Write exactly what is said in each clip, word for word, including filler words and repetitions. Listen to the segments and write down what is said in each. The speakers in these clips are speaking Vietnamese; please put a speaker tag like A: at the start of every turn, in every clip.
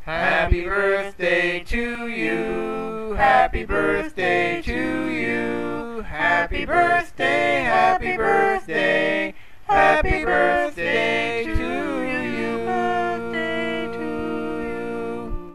A: Happy birthday to you. Happy birthday to you. Happy birthday, happy birthday. Happy birthday to you. Birthday to you.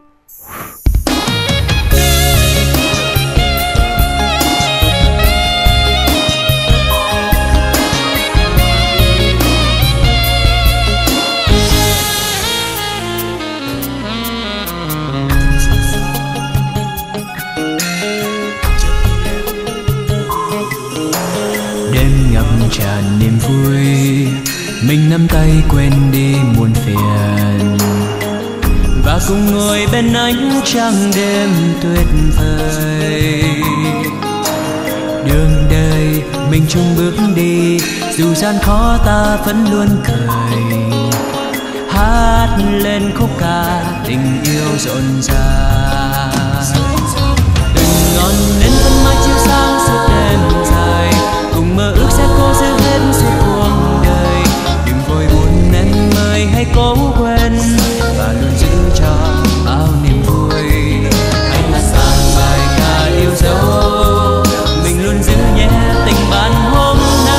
B: Tràn niềm vui, mình nắm tay quên đi muôn phiền và cùng ngồi bên ánh trăng đêm tuyệt vời. Đường đời mình chung bước đi, dù gian khó ta vẫn luôn cười, hát lên khúc ca tình yêu rộn ràng. Từng ngọn nến vẫn mãi chiếu sáng suốt đêm dài, cùng mơ ước sẽ cố giữ hết suốt cuộc đời. Đừng vội buồn em ơi, hãy cố quên và luôn giữ cho bao niềm vui. Hãy hát vang bài ca yêu dấu, mình luôn giữ nhé tình bạn hôm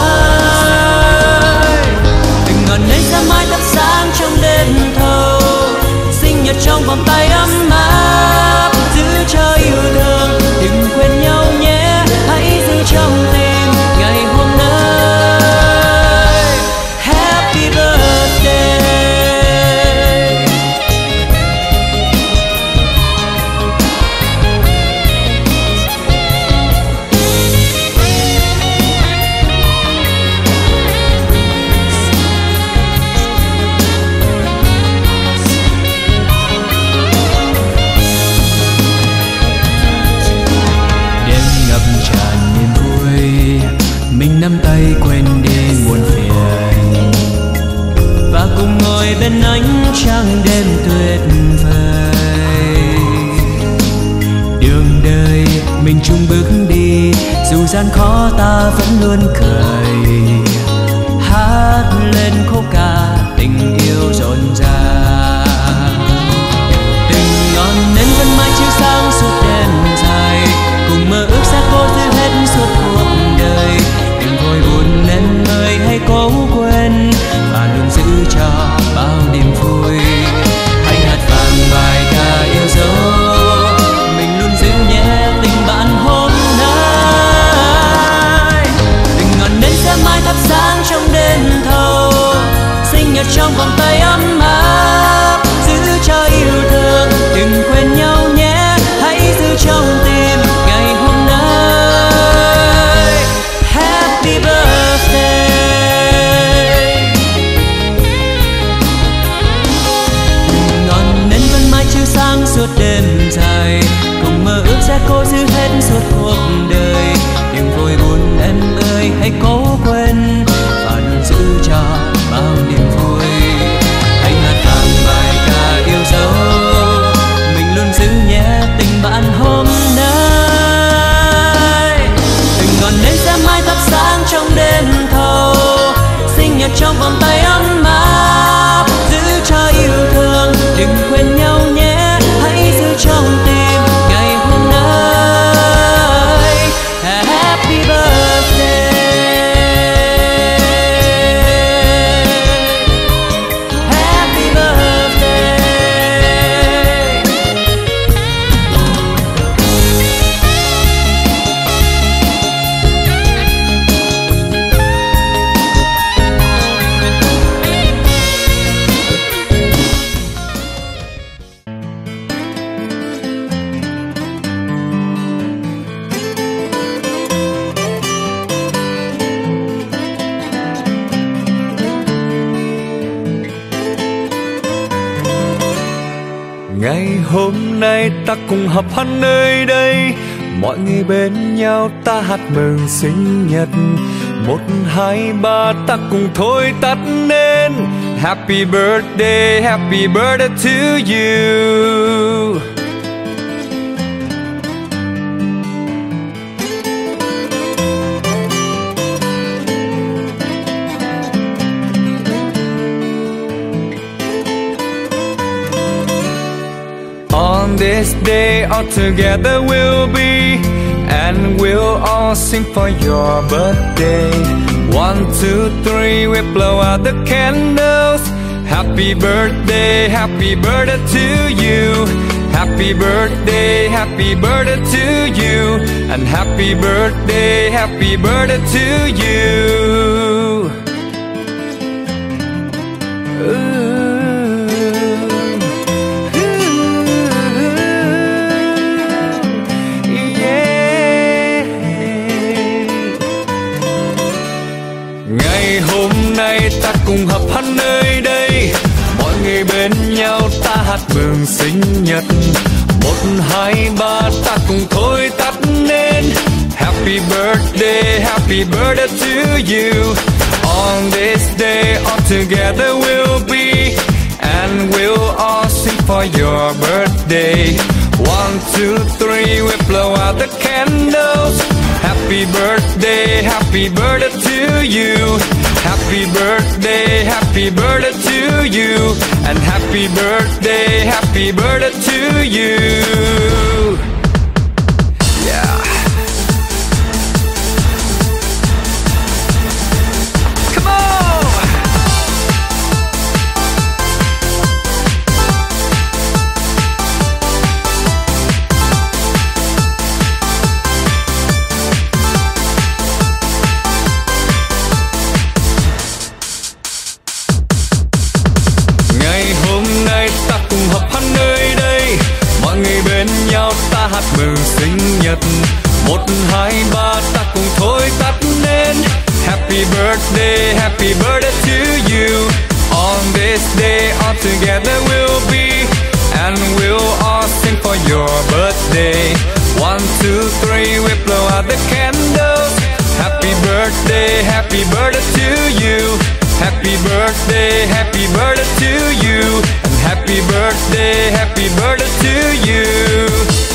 B: nay. Từng ngọn nến sẽ mãi thắp sáng trong đêm thâu, sinh nhật trong vòng tay ấm áp, giữ cho yêu thương. Đừng quên nhau nhé, hãy giữ trong tim ngày hôm nay. Happy birthday. Đêm ngập tràn niềm vui, mình nắm tay quên đi muôn phiền và cùng ngồi bên ánh trăng đêm tuyệt vời. Đường đời mình chung bước đi, dù gian khó ta vẫn luôn cười, hát lên khúc ca tình yêu rộn ràng. Từng ngọn nến vẫn mãi chiếu sáng suốt đêm dài, cùng mơ ước sẽ cố giữ hết suốt cuộc đời. Đừng vội buồn em ơi, hãy cố quên và luôn giữ cho bao niềm vui. Hãy hát vang bài ca yêu dấu, mình luôn giữ nhé tình bạn hôm nay. Từng ngọn nến sẽ mãi thắp sáng trong đêm thâu, sinh nhật trong vòng tay ấm áp, giữ cho yêu thương. Đừng quên nhau nhé, hãy giữ trong tim ngày hôm nay. Happy birthday. Ngọn nến vẫn mãi chiếu sáng suốt đêm dài, cùng mơ ước sẽ cố giữ hết suốt cuộc đời. Đừng vội buồn em ơi, hãy cố quên và luôn giữ cho bao niềm vui. Hãy hát vang bài ca yêu dấu, mình luôn giữ nhé tình bạn hôm nay. Từng ngọn nến sẽ mãi thắp sáng trong đêm thâu, sinh nhật trong vòng tay ấm áp, giữ cho yêu thương. Đừng quên nhau nhé, hãy giữ trong tim ngày hôm nay. Happy birthday. Happy birthday.
C: Ngày hôm nay ta cùng họp hắn nơi đây, mọi người bên nhau ta hát mừng sinh nhật. Một hai ba ta cùng thôi tắt nên Happy birthday, happy birthday to you. On this day all together we'll be, and we'll all sing for your birthday. One, two, three, we blow out the candles. Happy birthday, happy birthday to you. Happy birthday, happy birthday to you. And happy birthday, happy birthday to you. Ooh. Ngày hôm nay ta cùng hợp hát nơi đây, mọi người bên nhau ta hát mừng sinh nhật. Một hai ba ta cùng thôi tắt nên Happy birthday, happy birthday to you. On this day all together we'll be, and we'll all sing for your birthday. One, two, three, we blow out the candles. Happy birthday, happy birthday to you. Happy birthday, happy birthday to you. And happy birthday, happy birthday to you. Yeah. Come on! Ta hát mừng sinh nhật. Một hai ba ta cùng thôi tắt nên Happy birthday, happy birthday to you. On this day all together we'll be, and we'll all sing for your birthday. One, two, three, we blow out the candles. Happy birthday, happy birthday to you. Happy birthday, happy birthday to you. And happy birthday, happy birthday to you.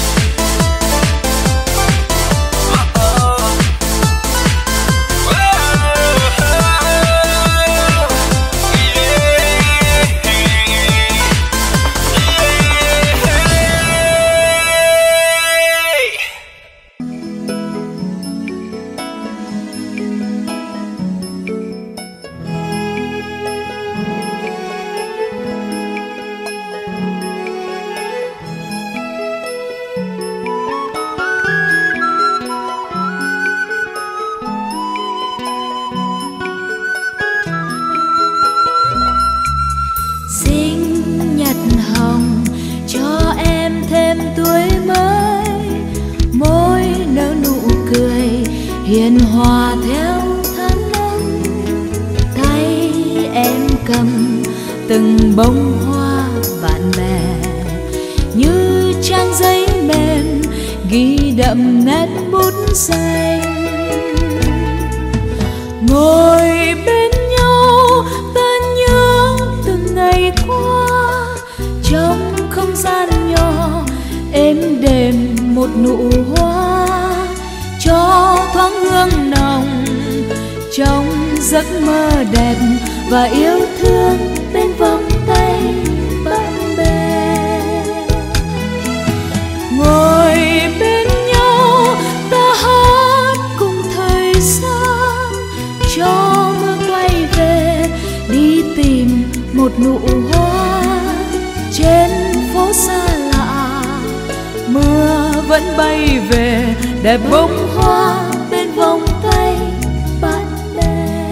D: hiền hòa theo tháng năm, tay em cầm từng bông hoa bạn bè như trang giấy mềm ghi đậm nét bút xanh. Ngồi bên nhau ta nhớ từng ngày qua, trong không gian nhỏ êm đềm một nụ hoa cho thoáng hương nồng trong giấc mơ đẹp và yêu thương bên vòng tay bạn bè. Ngồi bên nhau ta hát cùng thời gian, cho mưa quay về đi tìm một nụ hoa trên phố xa lạ. Mưa vẫn bay về đẹp bông hoa bên vòng tay bạn bè.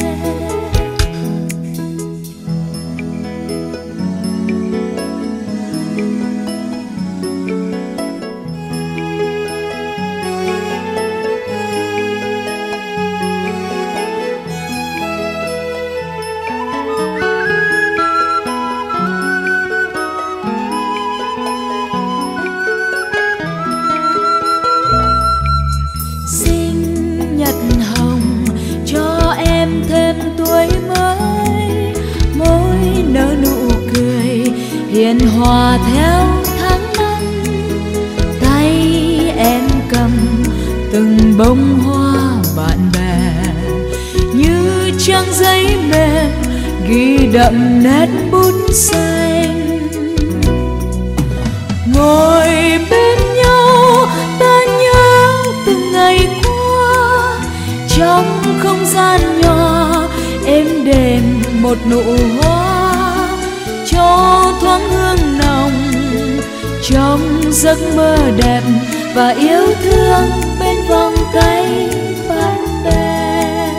D: Hiền hòa theo tháng năm, tay em cầm từng bông hoa bạn bè như trang giấy mềm ghi đậm nét bút xanh. ngồi bên nhau ta nhớ từng ngày qua, trong không gian nhỏ êm đềm một nụ hoa cho thoáng hương nồng trong giấc mơ đẹp và yêu thương bên vòng tay bạn bè.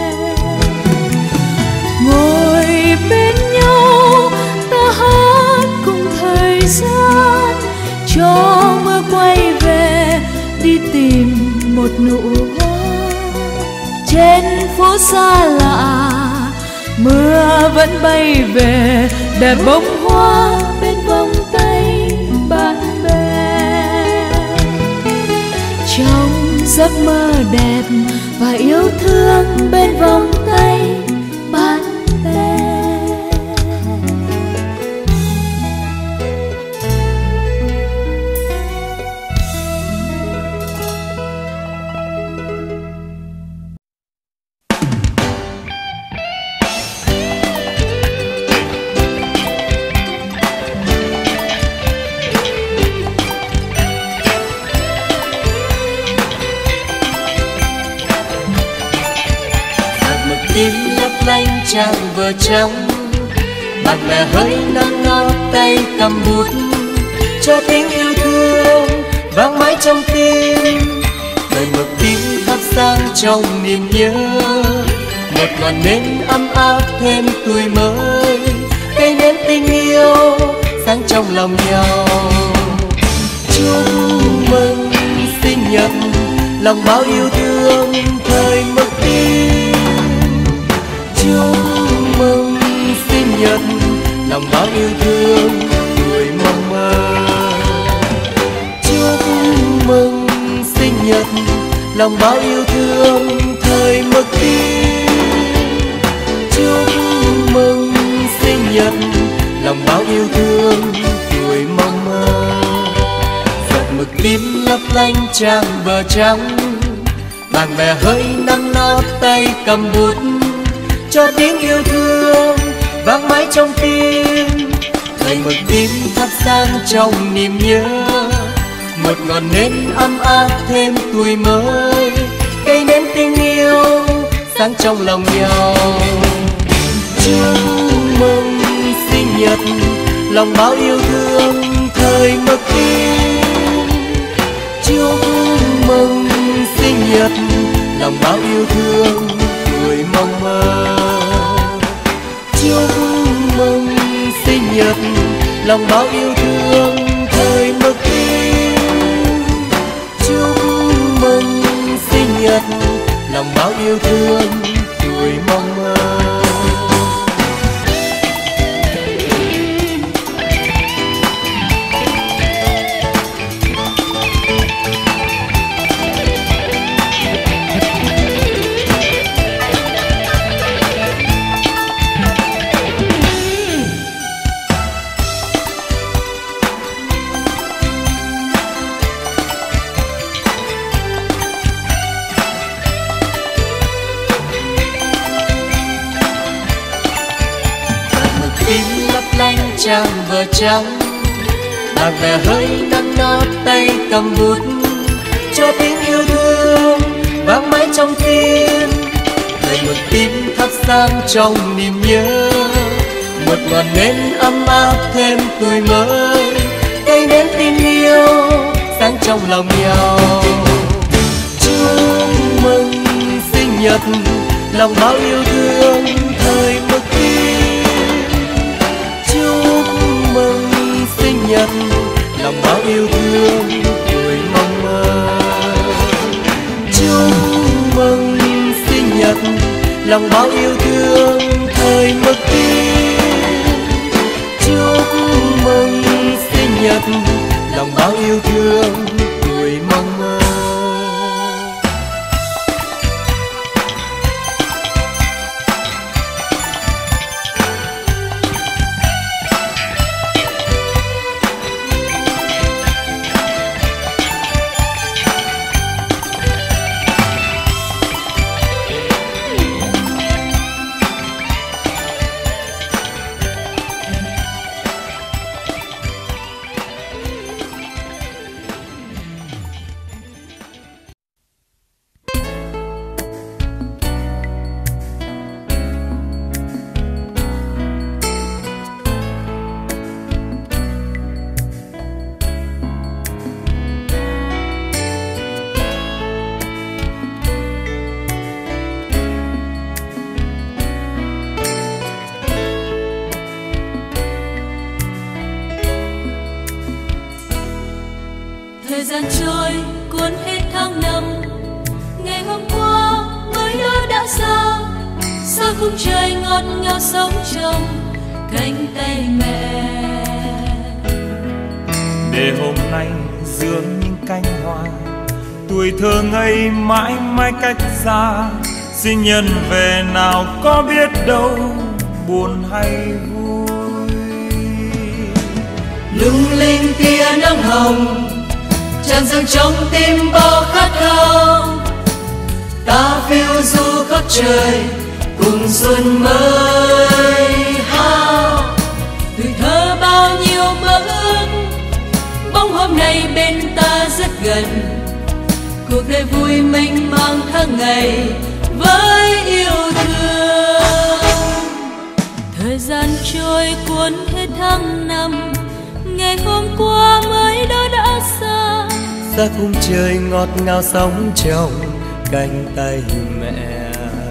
D: Ngồi bên nhau ta hát cùng thời gian, cho mưa quay về đi tìm một nụ hoa. Trên phố xa lạ mưa vẫn bay về, để bông hoa bên vòng tay bạn bè. Trong giấc mơ đẹp và yêu thương bên vòng tay bạn bè.
E: Trang vợ trắng, bạn bè hơi nắng nót tay cầm bút, cho tiếng yêu thương vang mãi trong tim. Đời mực tím thắp sáng trong niềm nhớ, một ngọn nến ấm áp thêm tuổi mới, cây nến tình yêu sáng trong lòng nhau. Chúc mừng sinh nhật, lòng bao yêu thương thời mực tím. Chúc mừng sinh nhật, lòng bao yêu thương tuổi mong mơ. Chúc mừng sinh nhật, lòng bao yêu thương thời mực tím. Chúc mừng sinh nhật, lòng bao yêu thương tuổi mong mơ. Giọt mực tím lấp lánh trang bờ trắng, bạn bè hơi nắng nót tay cầm bút, cho tiếng yêu thương vang mãi trong tim. Thời mực tím thắp sáng trong niềm nhớ, một ngọn nến ấm áp thêm tuổi mới, cây nến tình yêu sáng trong lòng nhau. Chúc mừng sinh nhật, lòng bao yêu thương thời mực tím. Chúc mừng sinh nhật, lòng bao yêu thương tuổi mong mơ. Chúc mừng sinh nhật, lòng bao yêu thương thời mực tím. Chúc mừng sinh nhật, lòng bao yêu thương tuổi mong mơ. Trang vợ trắng, bạn bè hơi nắng nót tay cầm bút, cho tiếng yêu thương vang mãi trong tim. Thời mực tím thắp sáng trong niềm nhớ, một ngọn nến ấm áp thêm tuổi mới, cây nến tình yêu sáng trong lòng nhau. Chúc mừng sinh nhật, lòng bao yêu thương thời mực tím. Chúc mừng sinh nhật, lòng bao yêu thương tuổi mong mơ. Chúc mừng sinh nhật, lòng bao yêu thương thời mực tím. Chúc mừng sinh nhật, lòng bao yêu thương tuổi mong mơ.
D: Thời gian trôi cuốn hết tháng năm, ngày hôm qua mới đó đã xa. Sao khung trời ngọt ngào sống trong cánh tay mẹ.
C: Để hôm nay giữa những cánh hoa, tuổi thơ ngây mãi mãi cách xa. Sinh nhân về nào có biết đâu buồn hay vui.
E: Lung linh tia nắng hồng tràn dâng trong tim bao khát khao. Ta phiêu du khắp trời cùng xuân mới ha.
D: Tuổi thơ bao nhiêu mơ ước, bóng hôm nay bên ta rất gần. Cuộc đời vui mênh mang tháng ngày với yêu thương. Thời gian trôi cuốn hết tháng năm, ngày hôm qua mới đó đã xa.
E: Xa khung trời ngọt ngào sống trong cánh tay mẹ.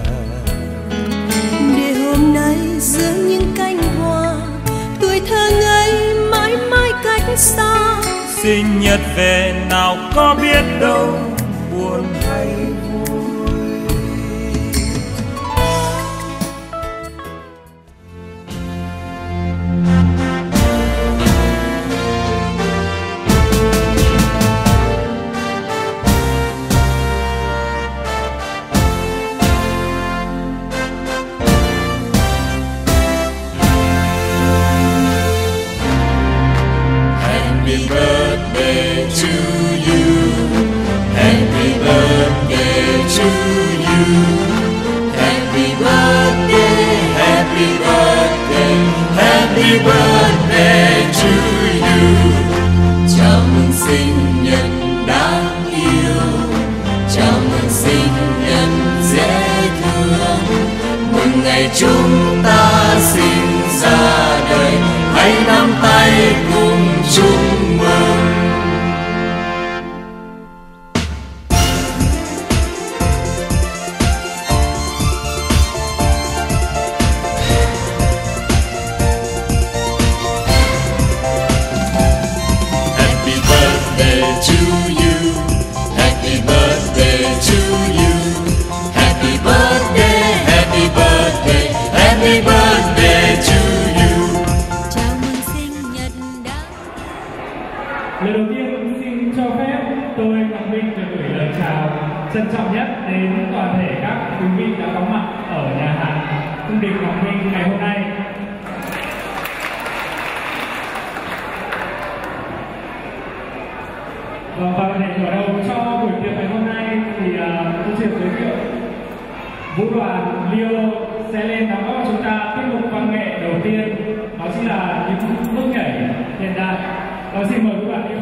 D: Để hôm nay giữa những cánh hoa, tuổi thơ ngây mãi mãi cách xa.
C: Sinh nhật về nào có biết đâu buồn hay vui.
E: Happy birthday to you. Happy birthday to you. Happy birthday, happy birthday, happy birthday to you. Chào mừng sinh nhật đáng yêu, chào mừng sinh nhật dễ thương. Mừng ngày chúng ta sinh ra đời, hãy nắm tay cùng chúc mừng. Happy birthday to you. Happy birthday to you. Happy birthday, happy birthday, happy birthday to you.
D: Chào mừng sinh nhật đã.
F: Lời đầu tiên xin cho phép tôi Ngọc Minh được gửi lời chào trân trọng nhất đến toàn thể các quý vị đã có mặt ở nhà hàng Cung đình Ngọc Minh ngày hôm nay. Và, và để mở đầu cho buổi tiệc ngày hôm nay thì uh, tôi xin giới thiệu vũ đoàn Leo sẽ lên đóng góp cho chúng ta tiết mục văn nghệ đầu tiên, đó chính là những bước nhảy hiện đại. Và xin mời vũ đoàn Leo.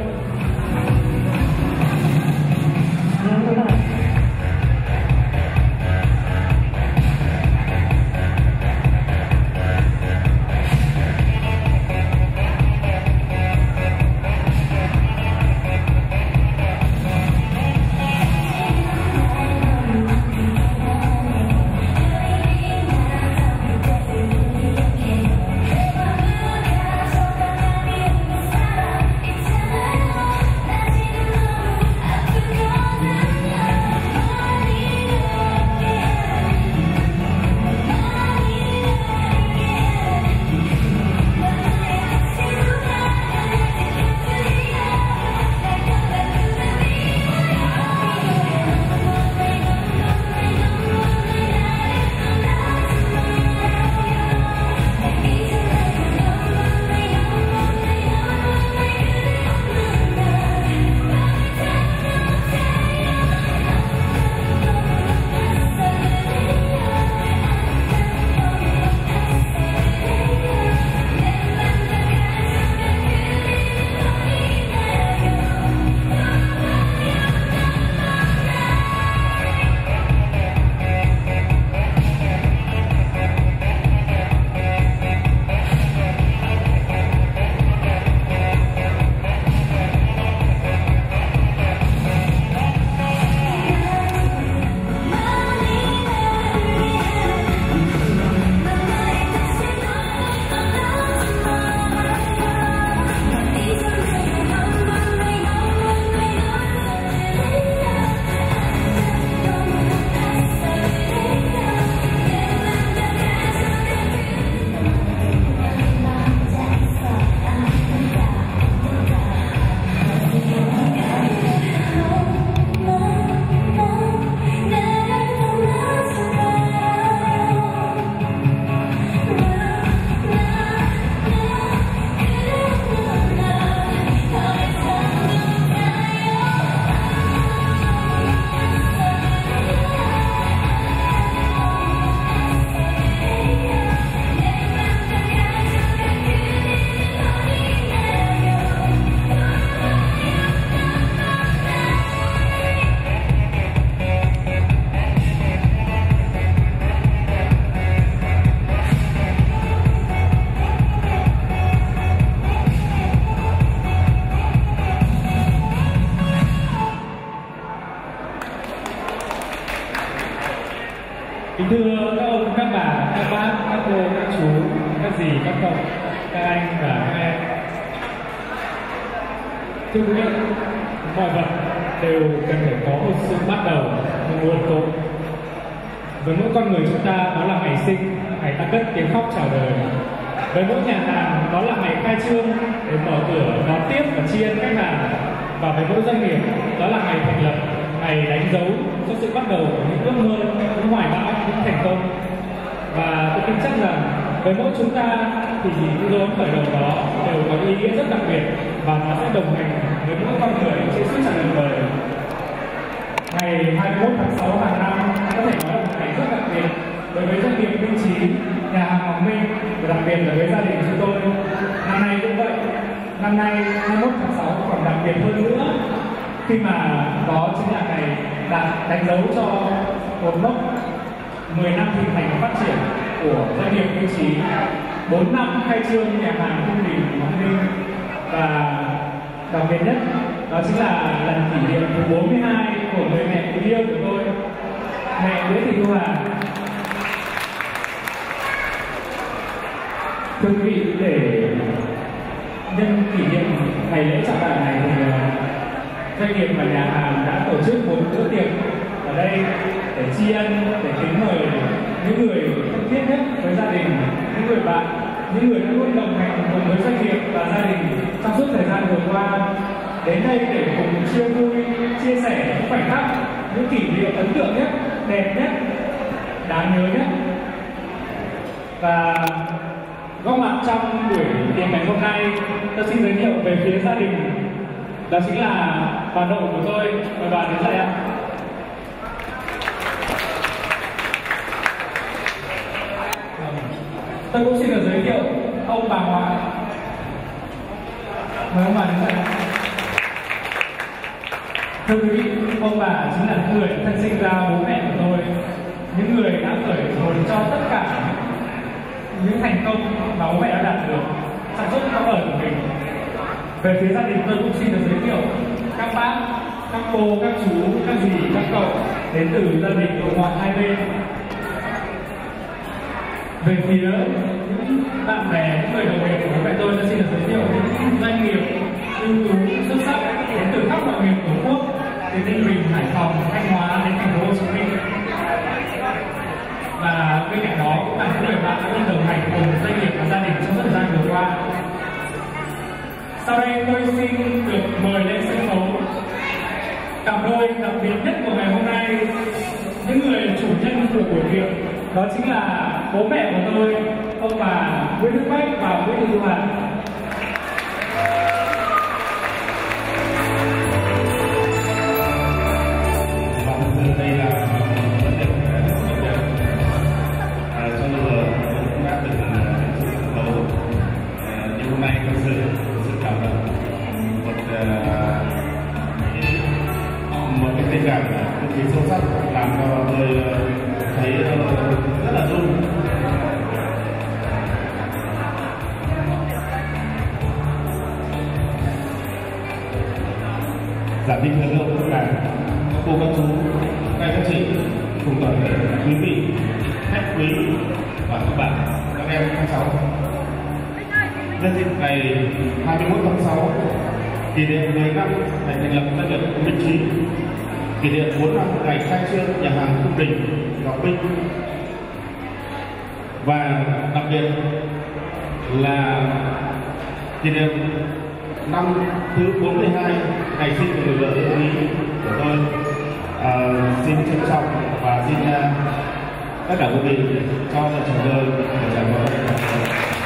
D: Hãy subscribe cho kênh Ghiền Mì Gõ để không bỏ lỡ những video hấp dẫn.
F: các anh và các em. Thưa quý vị, mọi vật đều cần phải có một sự bắt đầu, một nguồn cội. Với mỗi con người chúng ta, đó là ngày sinh, ngày ta cất tiếng khóc chào đời. Với mỗi nhà hàng, đó là ngày khai trương để mở cửa đón tiếp và tri ân khách hàng. Và với mỗi doanh nghiệp, đó là ngày thành lập, ngày đánh dấu cho sự bắt đầu của những ước mơ, những hoài bão, những thành công. Và tôi tin chắc rằng với mỗi chúng ta thì những dấu ấn khởi đầu đó đều có ý nghĩa rất đặc biệt và nó sẽ đồng hành với mỗi con người trên suốt chặng đường đời. Ngày hai mươi mốt tháng sáu hàng năm có thể nói là một ngày rất đặc biệt đối với doanh nghiệp Minh Chí, nhà hàng Ngọc Minh và đặc biệt là với gia đình chúng tôi. Năm nay cũng vậy. Năm nay hai mươi mốt tháng sáu còn đặc biệt hơn nữa khi mà đó chính là ngày đã đánh dấu cho một mốc mười năm hình thành và phát triển của doanh nghiệp Minh Chí, bốn năm khai trương nhà hàng Cung Đình Ngọc Minh, và đặc biệt nhất đó chính là lần kỷ niệm thứ bốn mươi hai của người mẹ kính yêu của tôi, mẹ Nguyễn Thị Thu Hà. Thưa quý vị, để nhân kỷ niệm ngày lễ trọng đại này thì doanh nghiệp và nhà hàng đã tổ chức một bữa tiệc ở đây để tri ân, để kính mời những người thân thiết nhất với gia đình, những người bạn, những người đã luôn đồng hành cùng với doanh nghiệp và gia đình trong suốt thời gian vừa qua, đến đây để cùng chia vui, chia sẻ những khoảnh khắc, những kỷ niệm ấn tượng nhất, đẹp nhất, đáng nhớ nhất. Và góp mặt trong buổi tiệc ngày hôm nay, tôi xin giới thiệu về phía gia đình, đó chính là bà nội của tôi. Mời bà đến đây ạ. Tôi cũng xin được giới thiệu ông bà ngoại. Mời ông bà đến đây. Thưa quý vị, ông bà chính là người thân sinh ra bố mẹ của tôi, những người đã khởi nguồn cho tất cả những thành công mà bố mẹ đã đạt được sản xuất cuộc đời của mình. Về phía gia đình, tôi cũng xin được giới thiệu các bác, các cô, các chú, các dì, các cậu đến từ gia đình nội ngoại hai bên. Về phía những bạn bè, những người đồng nghiệp của bố mẹ tôi, tôi xin được giới thiệu những doanh nghiệp ưu tú xuất sắc đến từ khắp mọi miền tổ quốc, từ Ninh Bình, Hải Phòng, Thanh Hóa đến thành phố Hồ Chí Minh. Và bên cạnh đó cũng là những người bạn đã luôn đồng hành cùng doanh nghiệp và gia đình trong thời gian vừa qua. Sau đây tôi xin được mời lên sân khấu cặp đôi đặc biệt nhất của ngày hôm nay, những người chủ nhân của buổi tiệc, đó chính là bố mẹ của tôi, ông bà Nguyễn Đức Bách và Nguyễn Thị Thu Hà.
G: Đây là vấn đề cho nên là cũng đã được sân khấu, nhưng hôm nay thực sự sự cảm động, một một cái tình cảm cực kỳ sâu sắc làm cho tôi thấy rất là rung. Giảng viên thân yêu tất cả các cô, các chú, các anh, các chị cùng toàn thể quý vị, khách quý và các bạn, các em, các cháu. Nhân dịp ngày hai mươi mốt tháng sáu, kỷ niệm mười năm ngày thành lập doanh nghiệp Minh Chí, kỷ niệm bốn năm ngày khai trương nhà hàng Cung Đình Ngọc Minh, và đặc biệt là kỷ niệm năm thứ bốn mươi hai ngày sinh của người vợ yêu quý của tôi. À, xin trân trọng và xin uh, tất cả quý vị cho vợ chồng tôi một tràng pháo tay.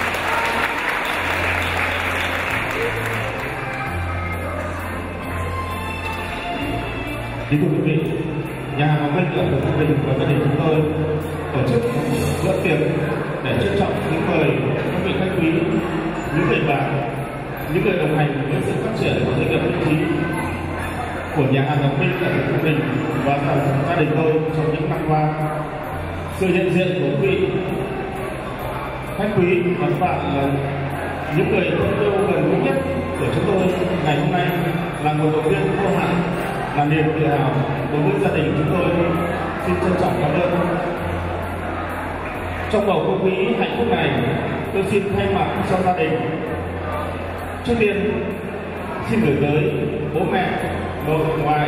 G: Kính thưa quý vị, nhà hàng Ngọc Minh ở Phường Cung Đình và gia đình chúng tôi tổ chức bữa tiệc để trân trọng kính mời các vị khách quý, những người bạn, những người đồng hành với sự phát triển của doanh nghiệp Minh Chí, của nhà hàng Ngọc Minh ở Cung Đình và gia đình tôi trong những năm qua. Sự hiện diện của quý vị khách quý và các bạn là những người thân yêu gần gũi nhất của chúng tôi ngày hôm nay là một động viên vô hạn, là niềm tự hào đối với gia đình chúng tôi. Xin trân trọng cảm ơn. Trong bầu không khí hạnh phúc này, tôi xin thay mặt cho gia đình trước tiên xin gửi tới bố mẹ, nội ngoại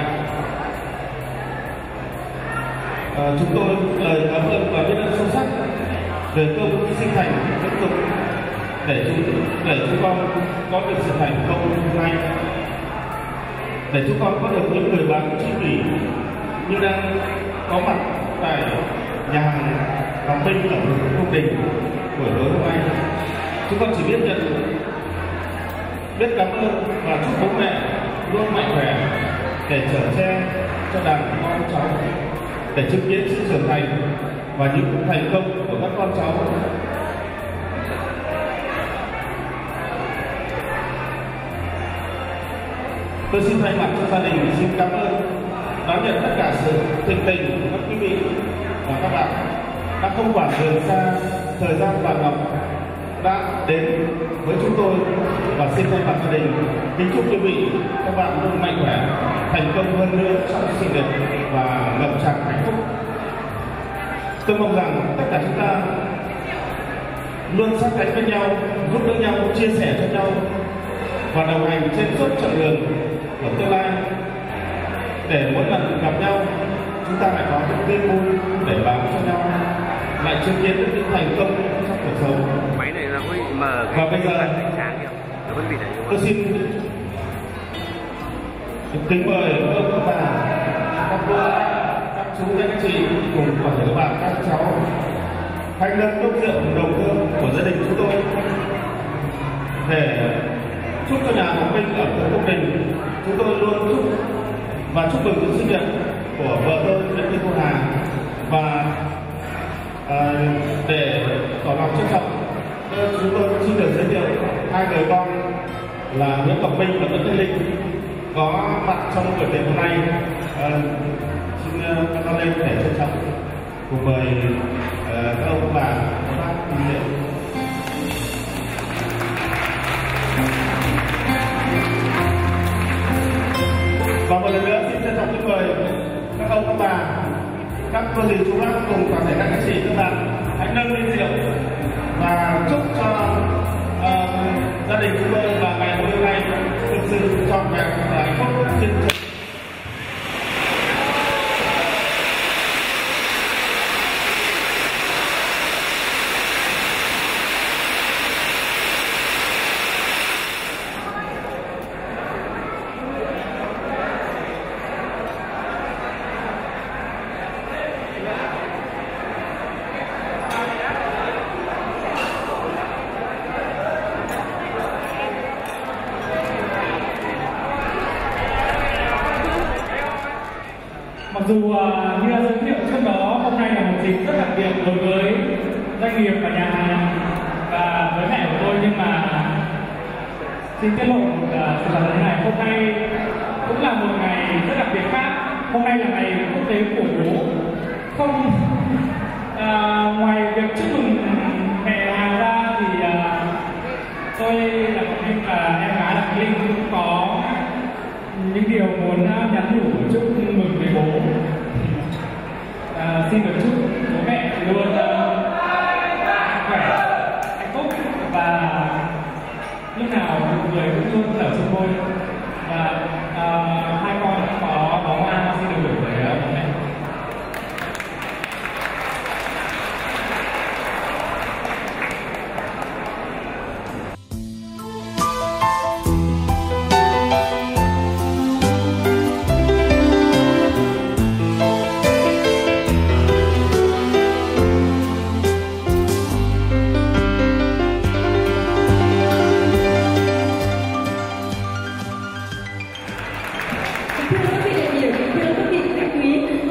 G: à, chúng tôi lời cảm ơn và biết ơn sâu sắc về công sinh thành tiếp tục để chúng để chúng con có được sự thành công hôm nay, để chúng con có được những người bạn tri kỷ như đang có mặt tại nhà hàng Hoàng Minh ở Cung Đình buổi tối hôm nay. Chúng con chỉ biết nhận biết cảm ơn và chúc bố mẹ luôn mạnh khỏe để chở che cho đàn con cháu, để chứng kiến sự trưởng thành và những thành công của các con cháu. Tôi xin thay mặt cho gia đình xin cảm ơn đón nhận tất cả sự thịnh tình của các quý vị và các bạn đã không quản đường xa, thời gian và ngọc đã đến với chúng tôi, và xin thay mặt gia đình kính chúc quý vị các bạn luôn mạnh khỏe, thành công hơn nữa trong sự nghiệp và ngập tràn hạnh phúc. Tôi mong rằng tất cả chúng ta luôn sát cánh với nhau, giúp đỡ nhau, chia sẻ cho nhau và đồng hành trên suốt chặng đường của tương lai, để mỗi lần gặp nhau chúng ta lại có những tin vui để báo cho nhau, lại chứng kiến được những thành công trong cuộc sống.
H: Máy này là có bị mờ,
G: và bây giờ
H: ánh sáng kìa, nó vẫn bị này.
G: Tôi xin kính mời các ông, các bà, các cô, các chú, các chị cùng toàn thể các bạn, các cháu hãy nâng cốc rượu đầu hương của gia đình chúng tôi để chúc cho nhà Hoàng Minh ở Cung Đình. Chúng tôi luôn chúc và chúc mừng sự sinh nhật của vợ tôi Nguyễn Thị Thu Hà, và à, để tỏ lòng trân trọng chúng tôi xin được giới thiệu hai người con là Nguyễn Ngọc Minh và Nguyễn Thanh Linh có mặt trong buổi tiệc hôm nay. À, xin các con lên để trân trọng cùng mời uh, các ông bà các bác cùng rượu. Và một lần nữa xin trân trọng kính mời các ông các bà, các cô dì chú bác cùng toàn thể các anh chị các bạn hãy nâng ly rượu và chúc cho uh, gia đình chúng tôi và ngày hôm nay thực sự trọn vẹn và hạnh phúc trên trường.
F: Mặc dù uh, như đã giới thiệu trước đó, hôm nay là một dịp rất đặc biệt đối với doanh nghiệp và nhà hàng và với mẹ của tôi, nhưng mà xin tiết lộ một uh, sự thật thế này, hôm nay cũng là một ngày rất đặc biệt khác. Hôm nay là ngày quốc tế của bố. Không uh, ngoài việc chúc mừng mẹ Hà ra thì uh, tôi là một em và em gái là Linh cũng có những điều muốn nhắn nhủ chúc mừng với bố. À, xin được chúc bố mẹ luôn uh, khỏe, hạnh phúc và lúc nào người cũng luôn nở trên môi, và uh, hai con cũng có bó hoa xin được gửi tới bố mẹ.
D: Thưa quý vị đại biểu, thưa quý vị khách quý,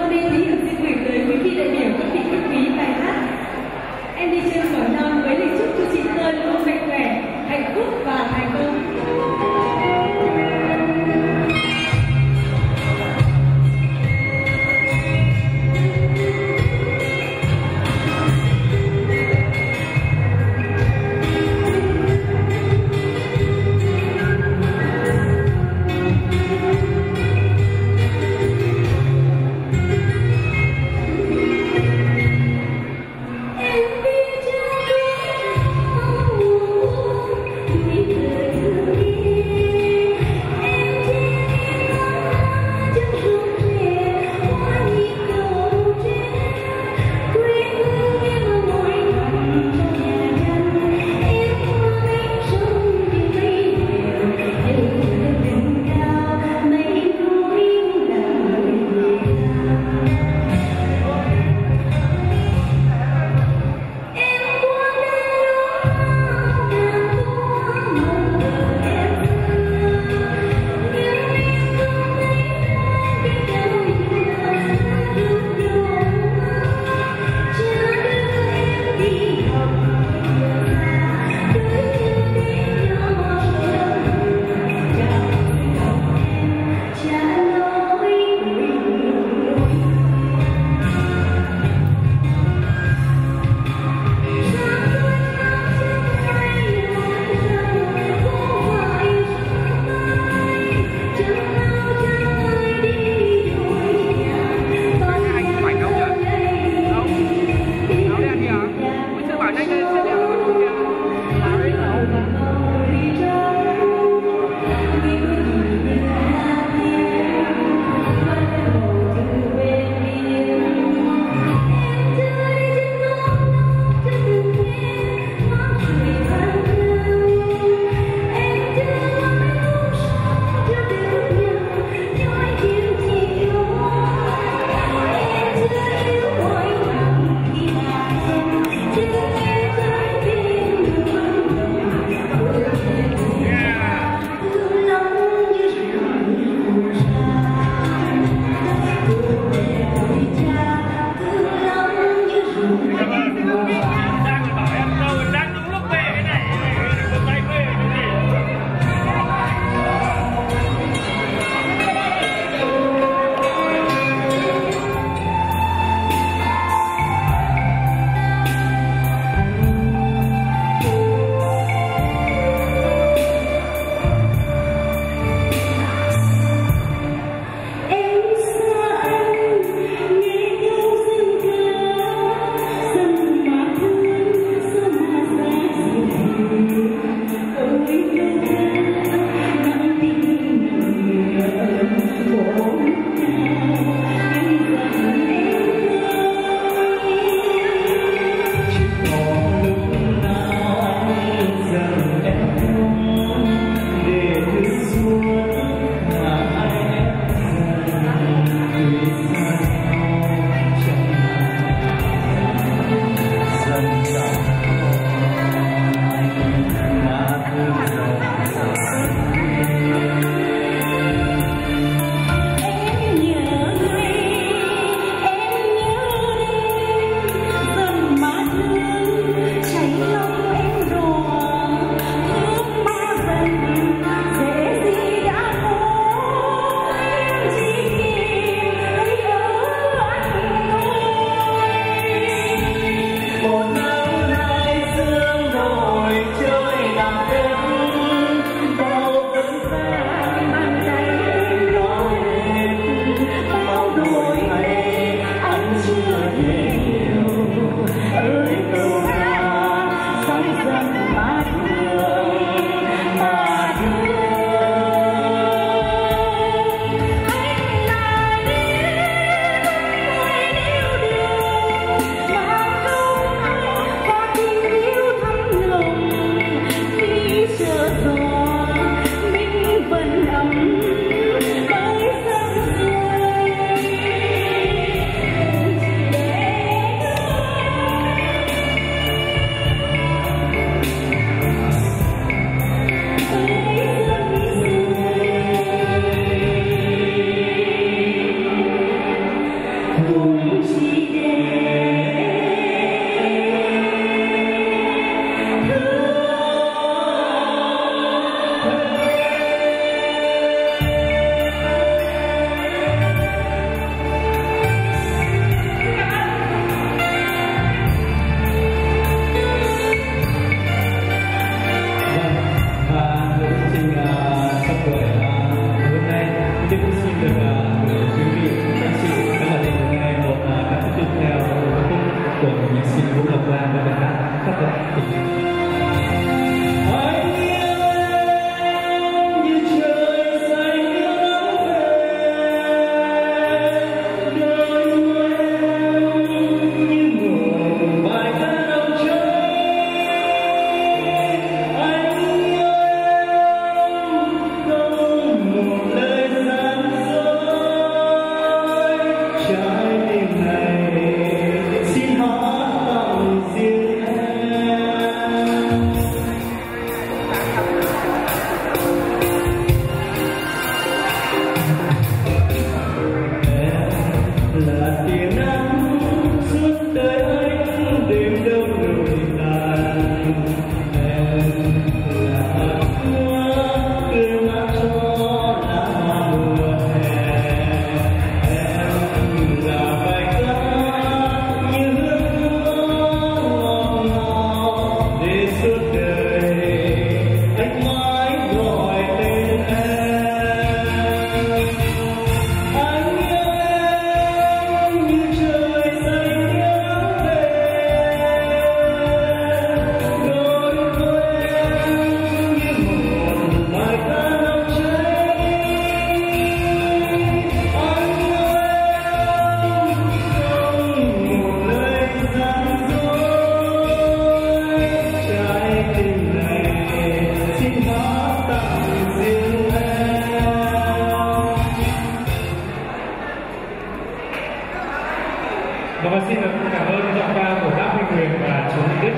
F: Và xin được cảm ơn giọng ca của Đáp Minh Huyền và chú Minh Đức.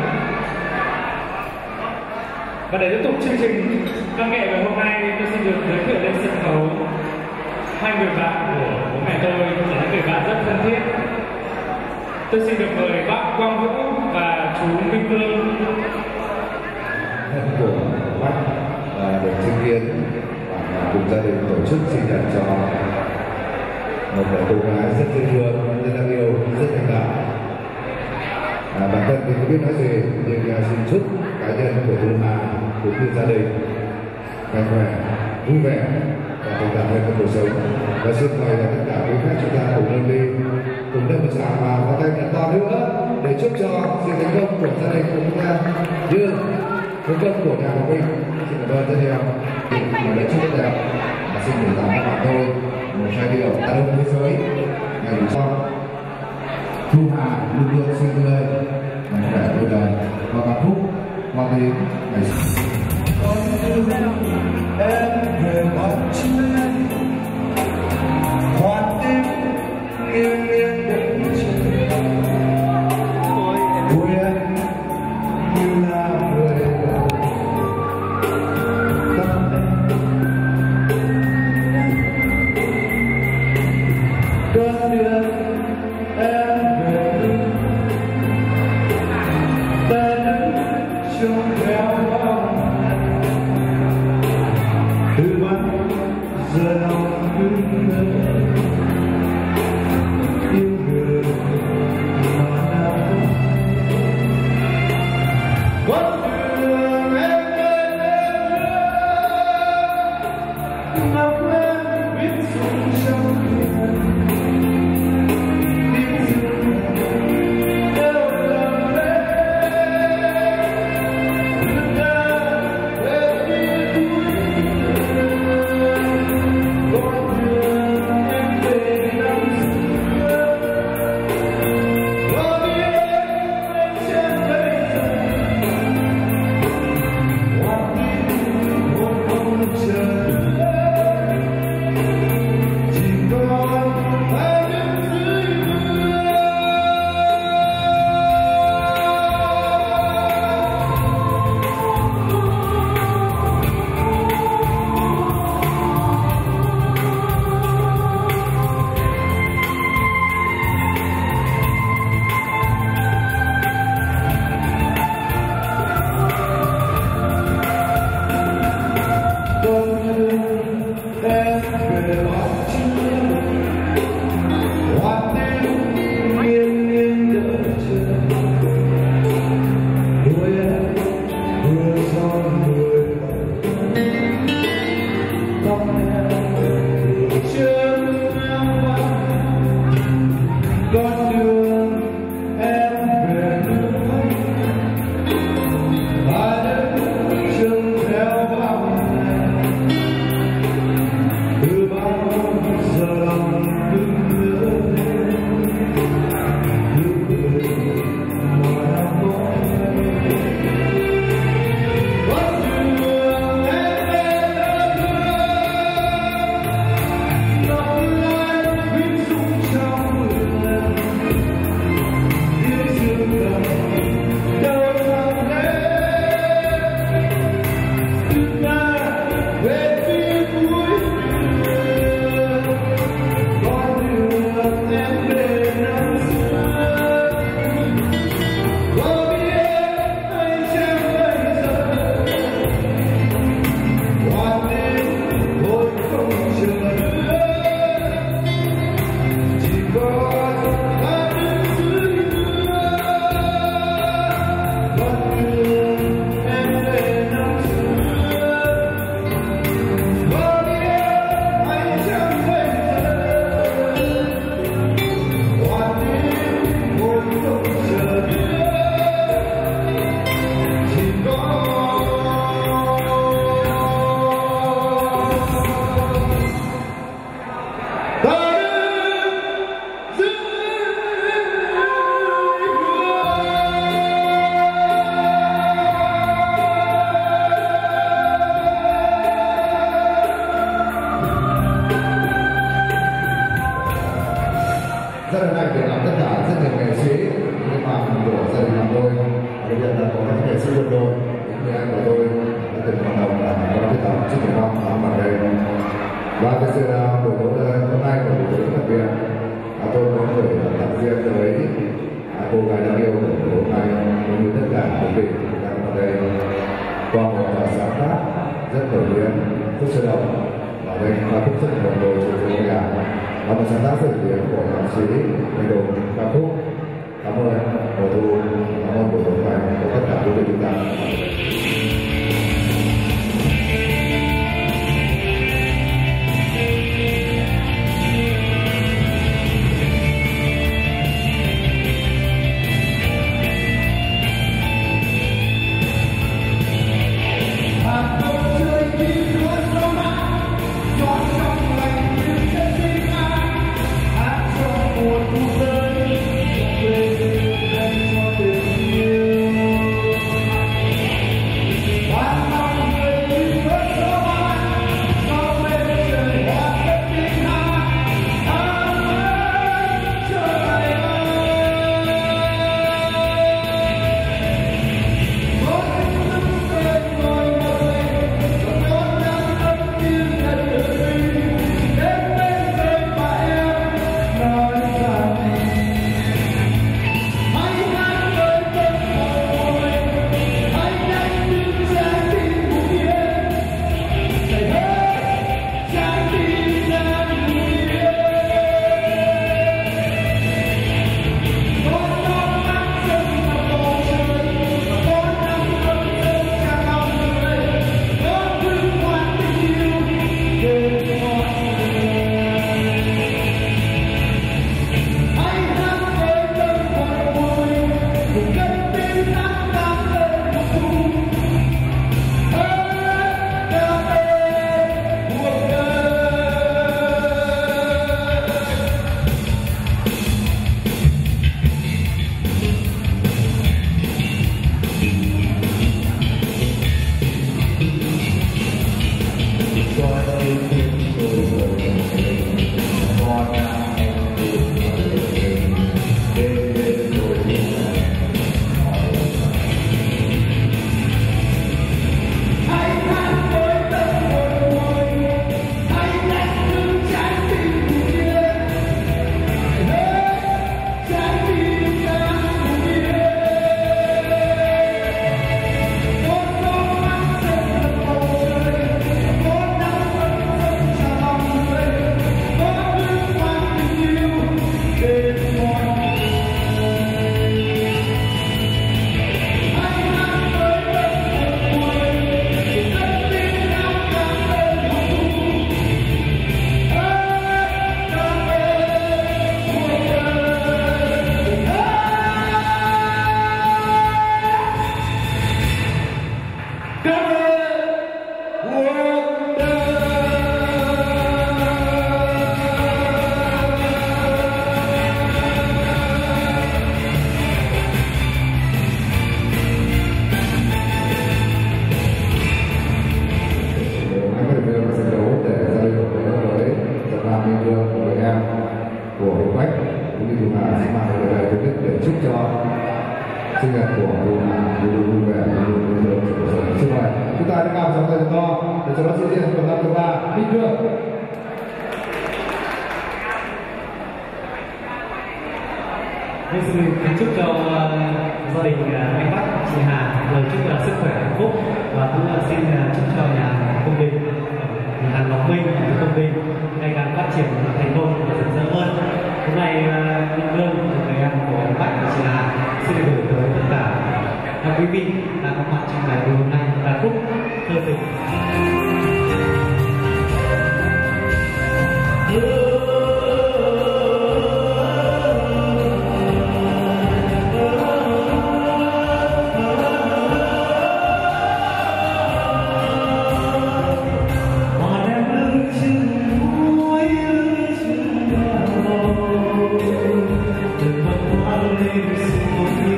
F: Và để tiếp tục chương trình văn nghệ ngày hôm nay, tôi xin được giới thiệu lên sân khấu hai người bạn của bố mẹ tôi, là những người bạn rất thân thiết. Tôi xin được mời bác Quang Vũ và chú Minh Vương.
I: Thân của bác là được chứng kiến và cùng gia đình tổ chức sinh nhật cho một cô gái rất dễ thương, rất đáng yêu, rất thành đạt. À, bản thân thì không biết nói gì, nhưng xin chúc cá nhân của cô Hà cũng như gia đình mạnh khỏe, vui vẻ và thành đạt hơn trong cuộc sống. Và xin mời tất cả quý khách chúng ta cùng lên đi, cùng lên một tràng vào có tay nhật to nữa để chúc cho sự thành công của gia đình của chúng ta như thành công của nhà của mình. Xin cảm ơn rất nhiều. Và để chúc tất cả và xin gửi tặng các bạn tôi một giai điệu đàn ông thế giới ngày hôm sau. Thu Hà luôn luôn xin tươi mạnh khỏe vui đời và hạnh phúc qua đến ngày sau. Con yêu em về mọi chuyện hoa tim nghiêng nghiêng đợi chờ ôi em như là người tâm em cơn đưa em về ta đứng trong theo bóng từ mắt giờ lòng cứ ngỡ sáng tác rất nổi tiếng, rất sôi động. Và đây ca khúc rất là đồng đội của chúng tôi là là một sáng tác rất nổi tiếng của nhạc sĩ Lê Đồng ca khúc. Cảm ơn Mùa Thu, cảm ơn buổi tối này của tất cả quý vị chúng ta. Sinh nhật của cô luôn vui vẻ, luôn luôn luôn. Xin mời chúng ta hãy cao giọng tay thật to để cho nó diễn diện của năm thứ ba. Minh Cương.
J: Tôi xin kính chúc cho uh, gia đình uh, anh Bắc, chị Hà lời chúc là sức khỏe, hạnh phúc, và cũng uh, xin uh, chúc cho nhà công đình, nhà hàng Ngọc Minh, nhà công đình ngày càng phát triển và thành công và rực rỡ hơn. Hôm nay uh, Minh Cương, người em của anh Bắc và chị Hà xin gửi tới tất cả các quý vị đang có mặt trong ngày hôm nay ca khúc Thơ Tình.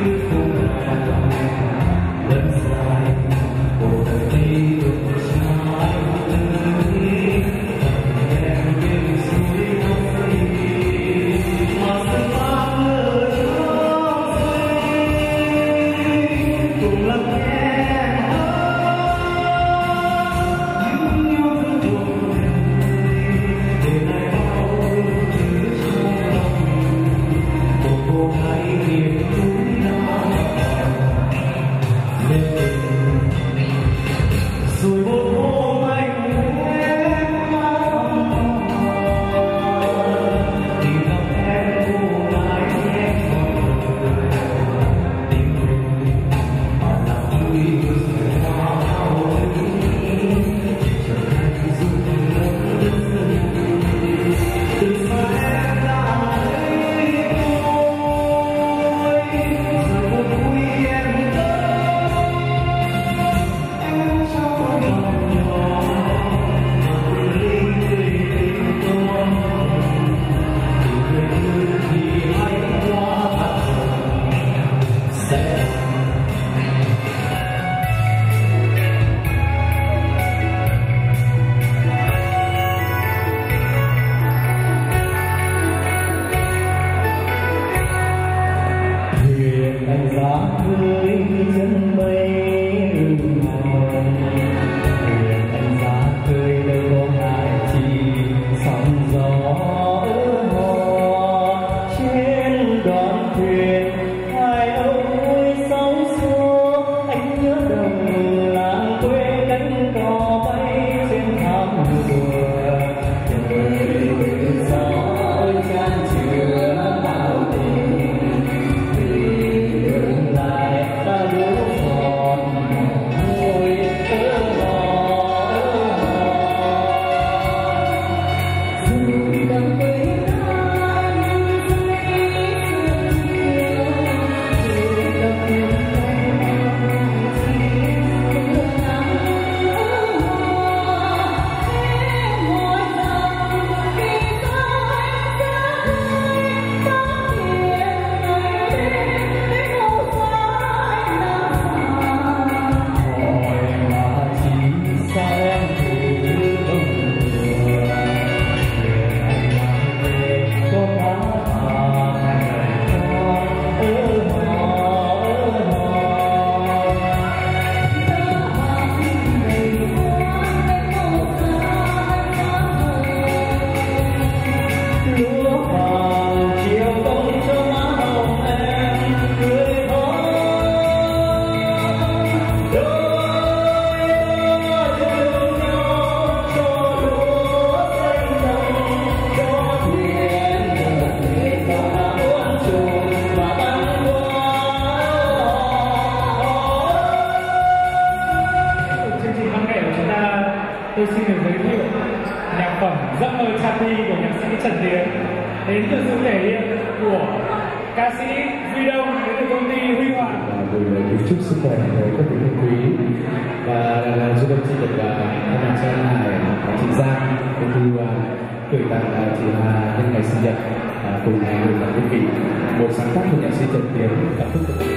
K: Hãy subscribe cho kênh Ghiền Mì Gõ để không bỏ lỡ những video hấp dẫn.
F: tôi xin được giới thiệu nhạc phẩm Giấc mơ Chapi của nhạc sĩ Trần Tiến đến từ sự thể hiện của ca sĩ Duy Đông đến từ công ty Huy Hoàng.
K: Gửi lời kính chúc sức khỏe tới các vị thân quý và Duy Đông xin được thay mặt cho anh Hải và chị Giang công ty Huy Hoàng gửi tặng chị Hà nhân ngày sinh nhật cùng người bạn quý vị một sáng tác của nhạc sĩ Trần Tiến cảm xúc của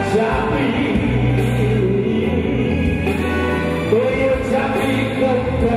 L: Tôi yêu Chapi không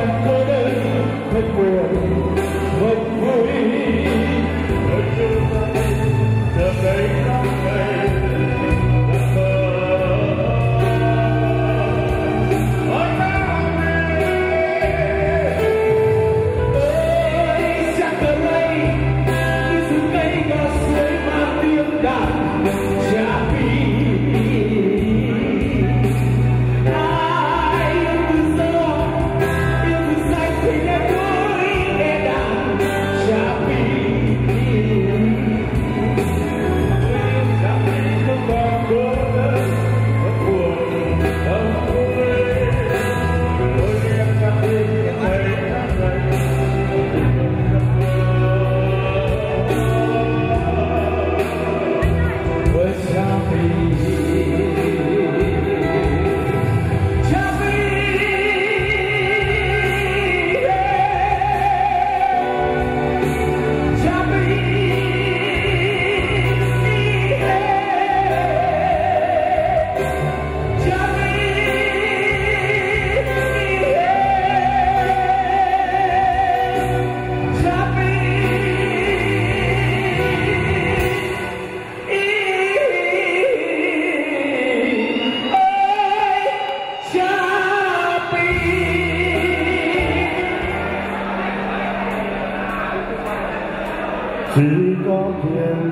L: chỉ có thiên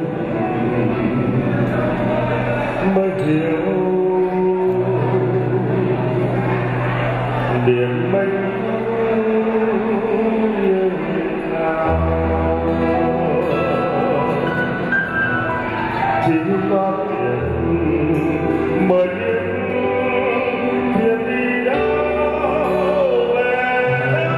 L: mới hiểu điểm mênh như nào, chỉ có thiên mới biết thiên đi đâu về đâu.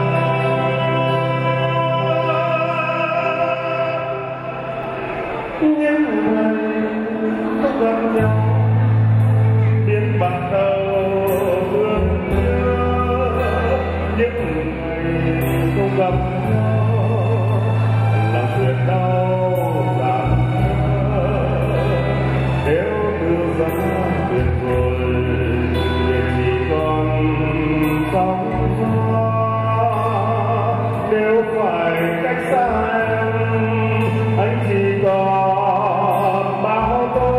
L: Những ngày không gặp nhau biết bắt đầu thương nhớ, những ngày không gặp nhau lòng thuyền đau giảm nếu từ gió tuyệt vời liền chỉ còn sóng gió, nếu phải cách xa em anh chỉ còn bao tố,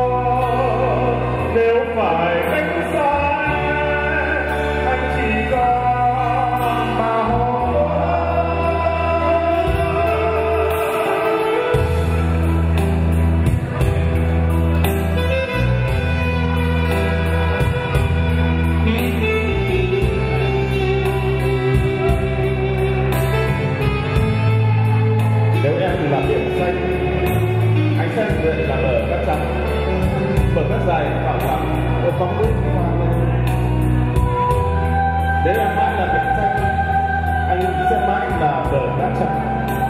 L: nếu phải cách xa em anh chỉ còn bao tố. Nếu em là biển xanh, anh sẽ nguyện là bờ cát trắng, bờ cát dài bảo đảm một bóng nước hoa lên. Nếu em mãi là biển xanh, anh sẽ mãi là bờ cát trắng.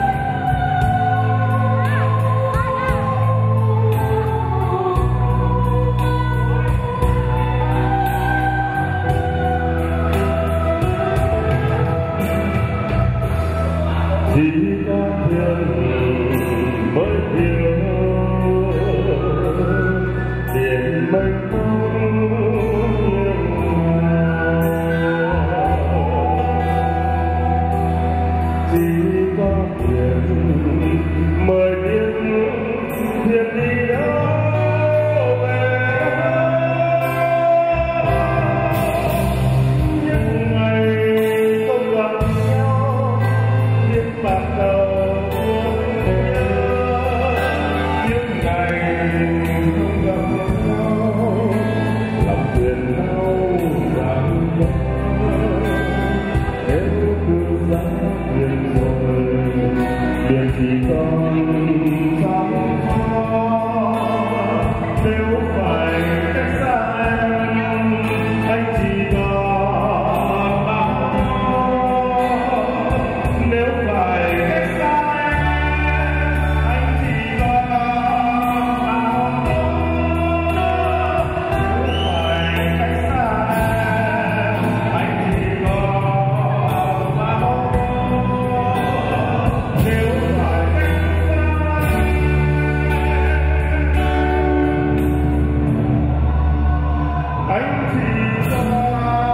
L: Chỉ có thiên mới hiểu điểm mênh mông như nào, chỉ có thiên mới biết thiên đi đâu về đâu. Những ngày không gặp nhau biết bắt đầu thương nhớ, những ngày không gặp nhau lòng thuyền đau giảm bớt, nếu cứ dắt thuyền rồi biển chỉ còn sóng gió, nếu phải cách xa em anh chỉ còn bao tố, nếu phải cách xa em anh chỉ còn bao tố, nếu phải cách xa em anh chỉ còn bao tố, nếu phải cách xa anh chỉ còn bao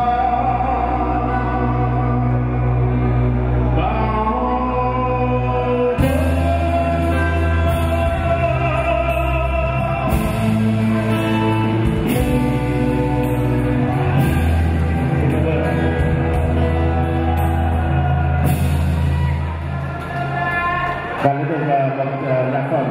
L: và liên tục là một nhạc phẩm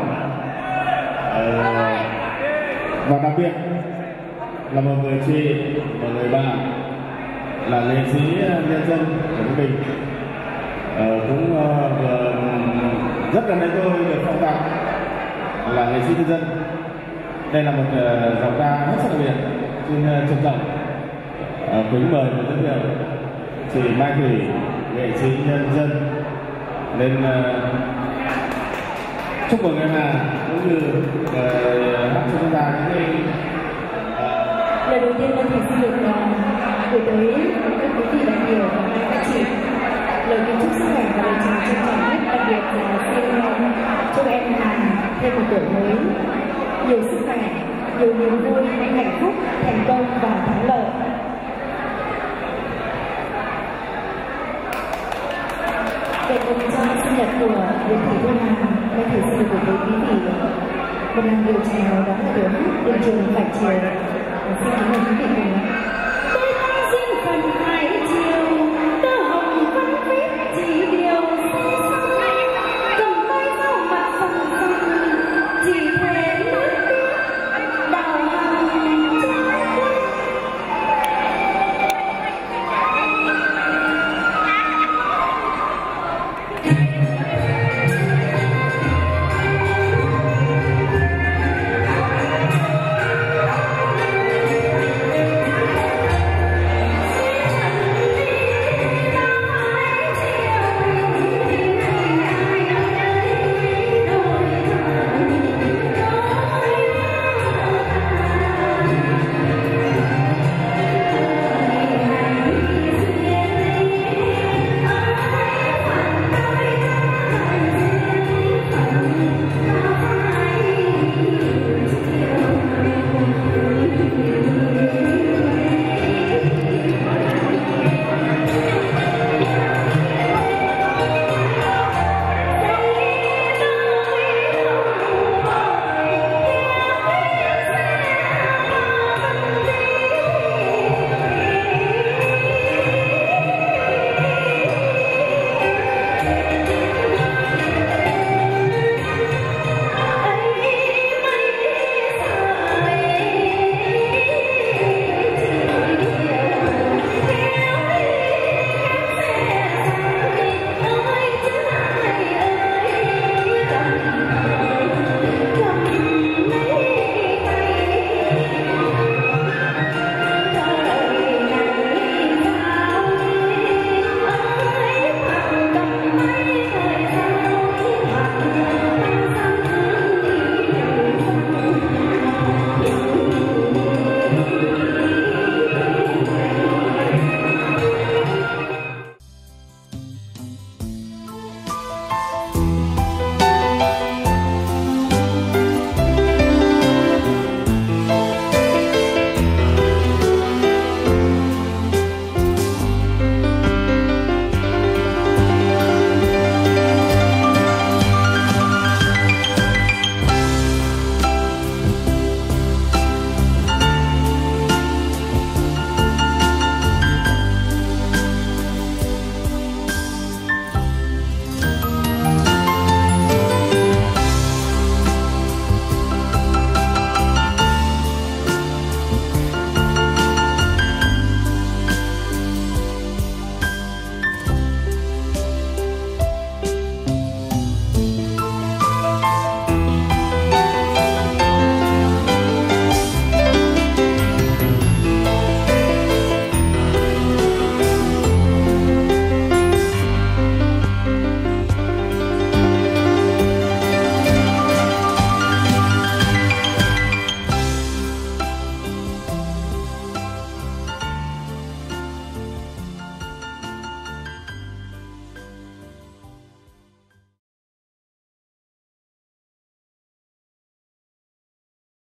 L: và đặc biệt là một người chị, một người bạn là nghệ sĩ nhân dân của Ninh Bình, cũng vừa rất gần đây tôi được phong tặng là nghệ sĩ nhân dân. Đây là một giọng ca hết sức đặc biệt, xin trân trọng kính mời và giới thiệu chị Mai Thủy, nghệ sĩ nhân dân lên chúc mừng em Hà cũng như hát cho chúng ta những cái
D: lời đầu tiên tôi xin được gửi tới các quý vị đại biểu và các chị lời kính chúc sức khỏe và lời chào trân trọng nhất, đặc biệt là xin chúc em Hà thêm một tuổi mới nhiều sức khỏe, nhiều niềm vui, hạnh phúc, thành công và thắng lợi. Để cùng cho sinh nhật của Nguyễn Thị Thu Hà, Mai Thủy xin được gửi tới quý vị một lần điều chào đón ở đường đường trường Bạch Triều. Xin